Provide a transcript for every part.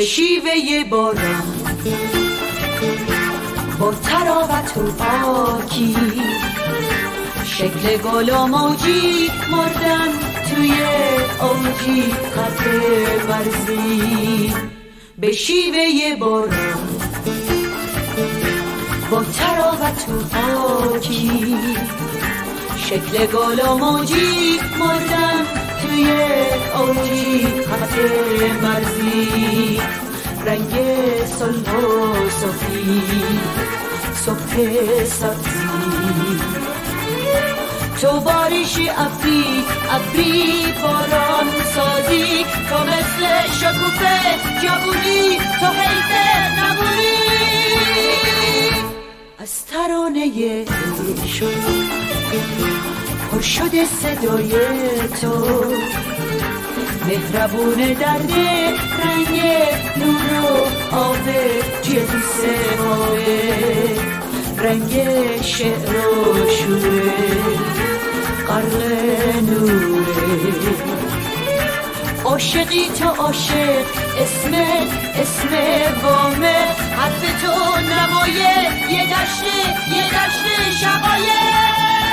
شیوه باران با تراوت و پاکی شکل گل و موجی مردن توی اوجی خط ورزی به شیوه باران با تراوت و پاکی شکل گل و موجی مردن توی اوجی خط ورزی رنگ صلح و صفی صبح سبزی تو باریشی ابری باران سازی تو مثل شکوفه جوونی تو حیفه نبونی از ترانه عشق پر شده صدای تو مهربون درد رنگ نور و آب جنس ماه رنگ شعر و شوره غرق نوره عاشقی تو عاشق اسم وامه حرف تو نمایه یه دشت شقایق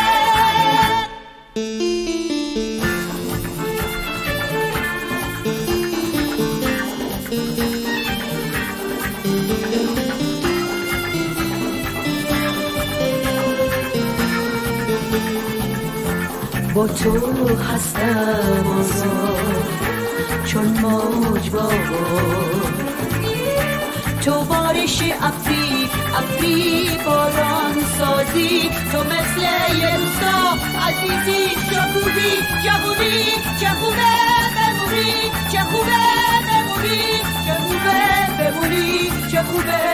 با تو هستم آزاد چون موج بابا تو بارش ابری باران سازی تو مثل یه روستا عزیزی شکوبی جوونی چه خوبه بمونی چه خوبه بمونی چه خوبه بمونی چه خوبه